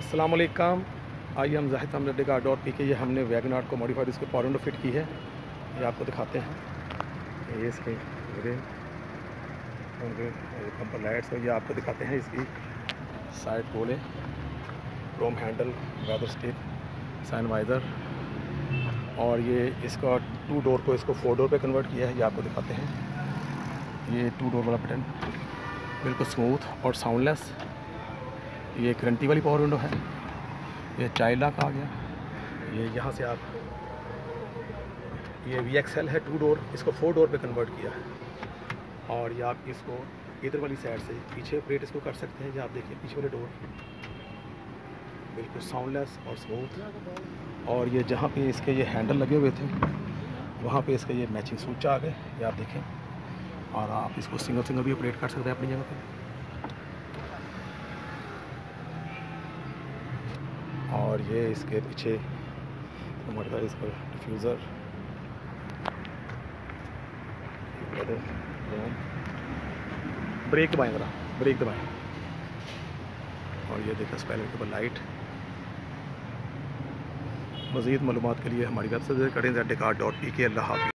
अस्सलाम वालेकुम। आइए हम जाहिद हमने डेगा डॉट पी के ये हमने वैगन आर को मॉडिफाइड इसको पावर विंडो फिट की है। ये आपको दिखाते हैं। ये इसके बम्पर लाइट्स और ये आपको दिखाते हैं इसकी साइड गोले, chrome handle, weather stick, sun visor और ये इसका 2 डोर को इसको 4 डोर पे कन्वर्ट किया है। ये आपको दिखाते हैं। ये 2 डोर वाला बटन बिल्कुल स्मूथ और साउंडलेस। ये गारंटी वाली पावर विंडो है। ये चाइल्ड लॉक आ गया। ये यहाँ से आप ये VXL है 2 डोर, इसको 4 डोर पे कन्वर्ट किया है। और ये आप इसको इधर वाली साइड से पीछे ऑपरेट इसको कर सकते हैं। ये आप देखिए पीछे वाले डोर बिल्कुल साउंडलेस और स्मूथ। और ये जहाँ पे इसके ये हैंडल लगे हुए थे वहाँ पे इसके ये मैचिंग स्विच आ गए। ये आप देखें। और आप इसको सिंगल भी ऑपरेट कर सकते हैं अपनी जगह पे। और ये इसके पीछे हमारे पास इसका डिफ्यूज़र, ब्रेक दबाएँ ज़रा, ब्रेक दबाएँ। और ये देखा स्पेलिंग के ऊपर लाइट। मज़ीद मालूमात के लिए हमारी वेबसाइट विज़िट करें ZDecard.pk। अल्लाह हाफ़िज़।